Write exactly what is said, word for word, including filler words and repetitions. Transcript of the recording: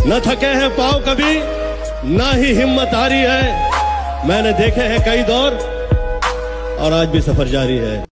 न थके हैं पाँव कभी, ना ही हिम्मत हारी है। मैंने देखे हैं कई दौर और आज भी सफर जारी है।